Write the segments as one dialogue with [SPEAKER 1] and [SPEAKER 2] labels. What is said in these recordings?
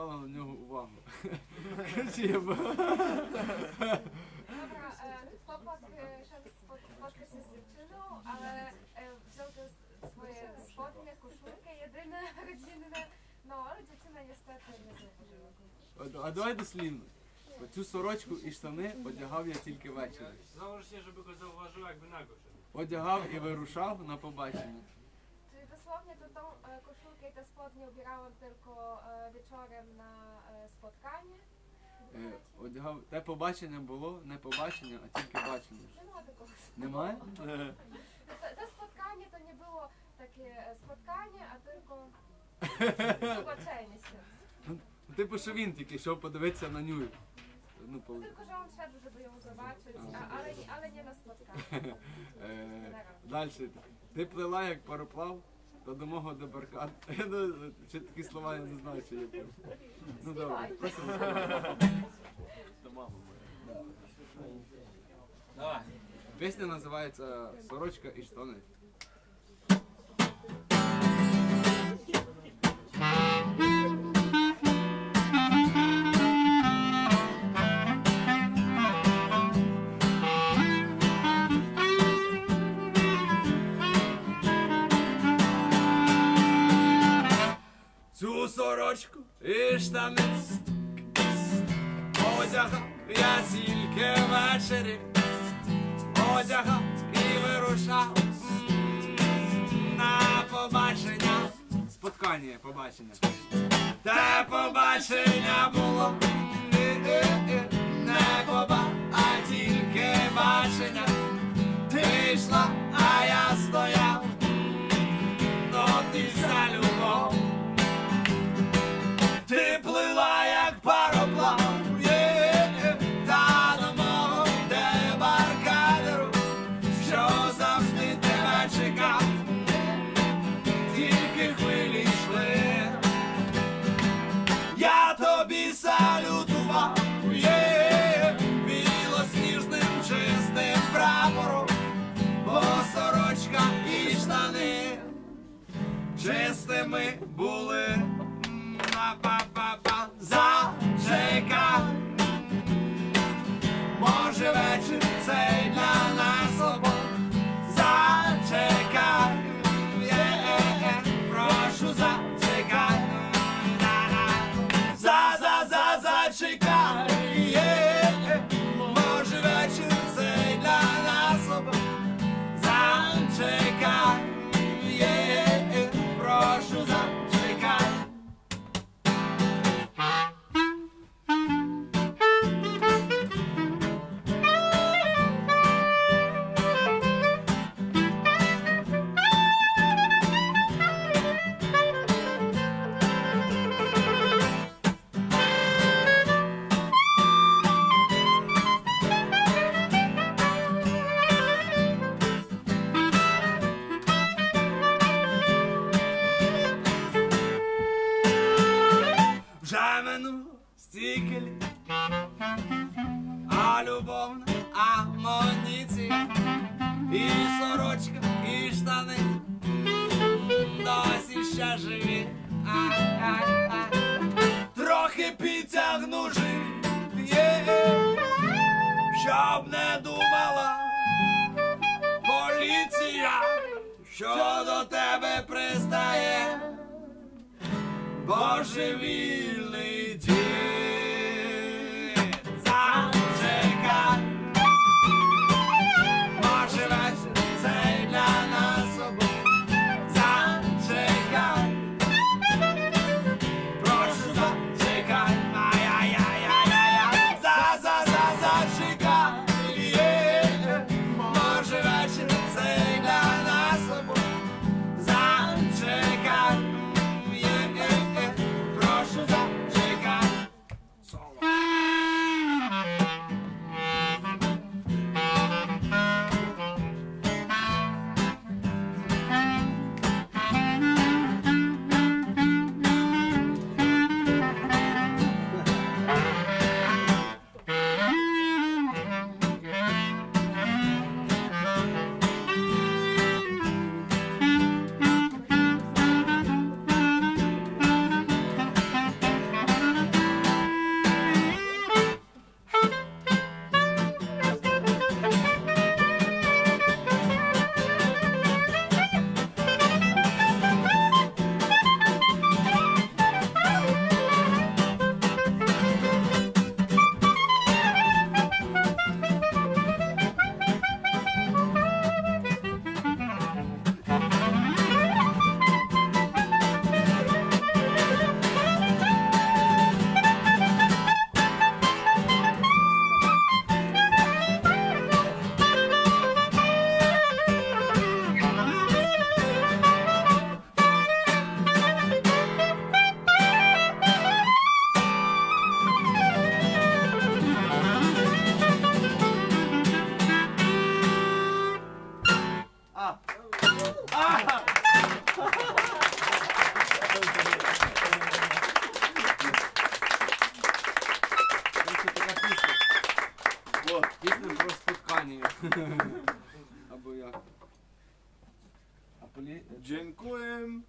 [SPEAKER 1] звертала на нього увагу.
[SPEAKER 2] Dobra, chłopak szedł spotkać się z dziewczyną, ale wziął te swoje spodnie, koszulkę jedyne, rodzinne, no ale dziewczyna niestety nie zauważyła.
[SPEAKER 1] А давай дослівно. Оцю сорочку і штани одягав я тільки ввечері.
[SPEAKER 3] Założę się, żeby go zauważyła, jakby nago szedł.
[SPEAKER 1] Одягав і вирушав на побачення.
[SPEAKER 2] Czyli dosłownie to tą koszulkę i te spodnie ubierałam tylko wieczorem na spotkanie.
[SPEAKER 1] Одягав. Те побачення було не побачення, а тільки бачення.
[SPEAKER 2] Нема такого.
[SPEAKER 1] Немає?
[SPEAKER 2] Te spotkanie to nie było takie spotkanie, a tylko zobaczenie się.
[SPEAKER 1] Типу, що він тільки йшов подивитися на ню. Ну,
[SPEAKER 2] Tylko, że on szedł, żeby ją zobaczyć, ale nie na spotkanie.
[SPEAKER 1] Далі. Ти плила як пароплав, то до мого дебаркаду. Ну, чи такі слова я не знаю, чи є. Ну добре, просто до мами.
[SPEAKER 3] Давай.
[SPEAKER 1] Пісня називається «Сорочка і штани». Цю сорочку і штани одягав я тільки ввечері, одягав і вирушав на побачення. Споткання, побачення. Те побачення було не а тільки бачення. Ти йшла, а я стояв, но ти за любов. Ти плила, як пароплав, та до мого дебаркадеру, що завжди тебе чекав, тільки хвилі йшли. Я тобі салютував, білосніжним чистим прапором, бо сорочка і штани чистими були. Па-па-па-па, зачекай, може вечір цей для нас обох. Зачекай, прошу зачекай, зачекай, може вечір цей для нас обох. Зачекай, прошу зачекай. Вже минуло стільки літ, а любовна амуніція, і сорочка, і штани досі ще живі. Трохи підтягну живіт, щоб не думала поліція, що до тебе пристає божевільний дід. Зачекай, може вечір цей для нас обох. Зачекай, прошу зачекай, ай-яй-яй-яй-яй-яй. Зачекай, може вечір цей для нас обох. Зачекай, прошу зачекай. Пісня про споткання. Або як. А полі...
[SPEAKER 4] Дякуємо.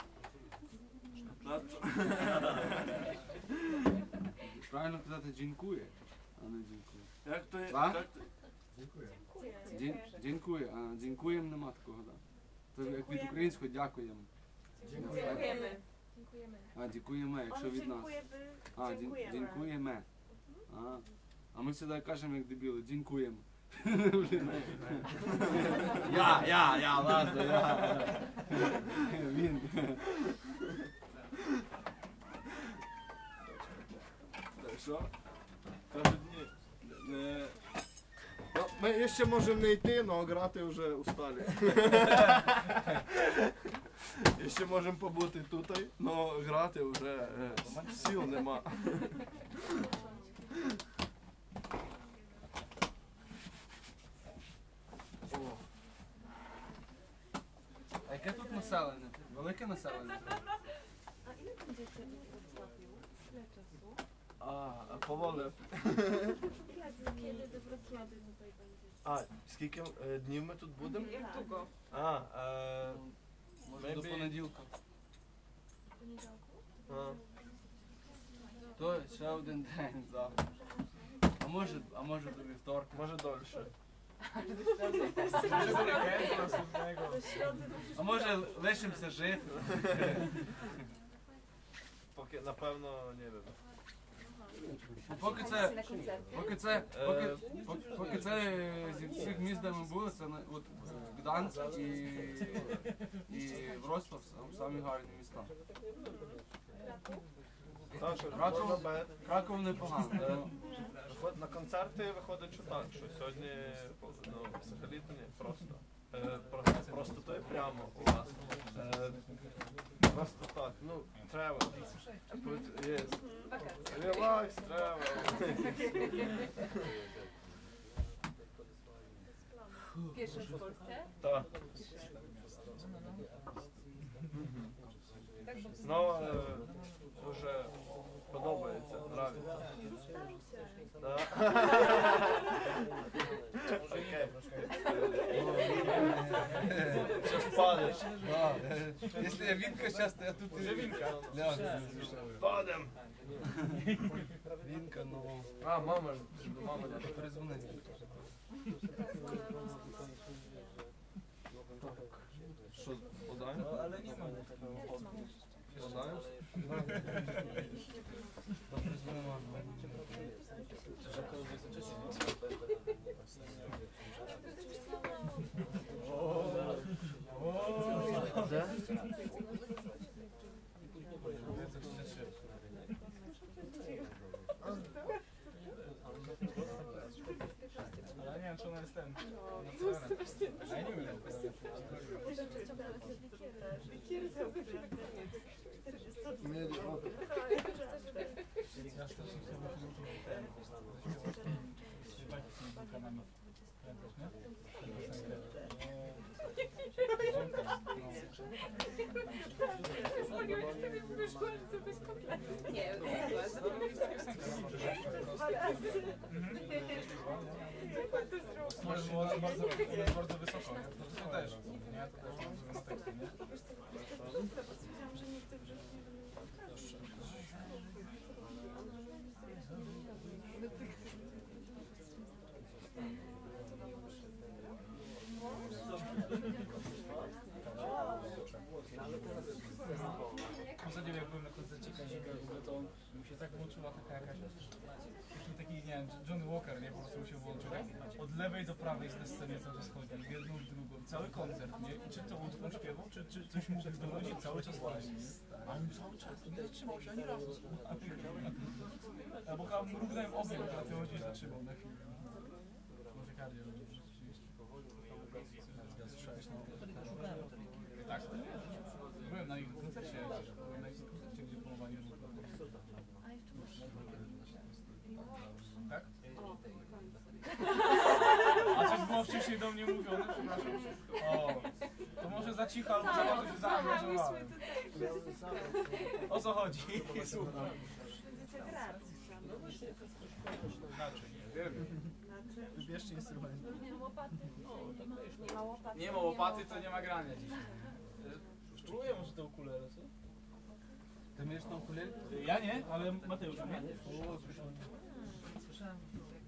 [SPEAKER 1] Правильно казати джінкує, а не дінкує.
[SPEAKER 4] Як то є?
[SPEAKER 1] А?
[SPEAKER 4] Як то...
[SPEAKER 1] Дінкує, а дінкуєм нема такого, так. Це як від українського дякуємо.
[SPEAKER 5] Dziękujemy.
[SPEAKER 1] А, дякуємо, якщо від нас. А, дякуємо. А ми завжди кажемо, як дебіли, дякуємо. Я, ладно, я. Він.
[SPEAKER 4] Так, що? Кажуть, ні. Ну, ми ще можемо не йти, але грати вже устали. Ще можемо побути тут, але грати вже сил нема.
[SPEAKER 1] А яке тут населення? Велике населення?
[SPEAKER 5] A ile będziecie we Wrocławiu? Ile czasu?
[SPEAKER 4] Поволив.
[SPEAKER 5] Kiedy do Wrocławia tutaj będziecie?
[SPEAKER 4] А, скільки днів ми тут будемо?
[SPEAKER 5] Jak długo?
[SPEAKER 1] Може до понеділка.
[SPEAKER 5] W poniedziałku?
[SPEAKER 1] То ще один день завтра. А може до вівторка.
[SPEAKER 4] Може дольше.
[SPEAKER 5] Do środy
[SPEAKER 1] А може лишимося жити.
[SPEAKER 4] Поки, напевно, не wiem.
[SPEAKER 1] Поки це зі всіх міст, де ми були, це от Гданськ і Вроцлав самі гарні міста. Краков непогано.
[SPEAKER 4] На концерти виходить, що так, що сьогодні взагалі то ні, просто то і прямо у вас. Просто так, ну, треба. Є. Релакс, треба.
[SPEAKER 5] Pierwszy w Polsce?
[SPEAKER 4] Так. Ну, вже подобається, нравиться. Да. Окей. Сейчас падаешь.
[SPEAKER 1] Якщо я Вінка зараз, то я тут і Вінка.
[SPEAKER 4] Падаем.
[SPEAKER 1] Вінка, ну.
[SPEAKER 4] А, мама
[SPEAKER 1] Перезвони.
[SPEAKER 4] Що, подаємо? Подаємо?
[SPEAKER 3] Ale nie wiem, czy ona jest ten. A ja nie wiem.
[SPEAKER 5] Nie,
[SPEAKER 3] Może bardzo wysoko, nie? To też, nie? To też może na tekście, nie? Ostatnio jak byłem na koncercie Kazika, w ogóle to mi się tak włączyła taka jakaś taki, nie wiem, Johnny Walker, nie, po prostu mi się włączył. Od lewej do prawej na scenie cały czas chodzi, w jedną, w drugą, cały koncert, nie? I czy to utwór śpiewał, czy coś mógł dowodzić, cały czas właśnie. A on cały czas, nie zatrzymał się ani razu. Albo chyba mrugnąłem obieg, a ty chodzisz zatrzymał na chwilę. Może kardio, rzeczywiście. Tak, byłem na ich koncercie, byłem na ich koncercie, gdzie promowanie było. Tak? A coś było wcześniej do mnie mówione, przepraszam. O, to może za cicho, albo za bardzo się zaangażowałem. O co chodzi? Słucham.
[SPEAKER 5] będziecie grać.
[SPEAKER 3] Inaczej, nie wiem. Wybierzcie instrument.
[SPEAKER 5] Nie ma łopaty. Nie ma łopaty.
[SPEAKER 3] Nie ma łopaty, to nie ma grania dzisiaj. Spróbuję może to ukulele, co?
[SPEAKER 1] Ty umiesz tą ukulele?
[SPEAKER 3] Ja nie, ale Mateusz umie. Słyszałem.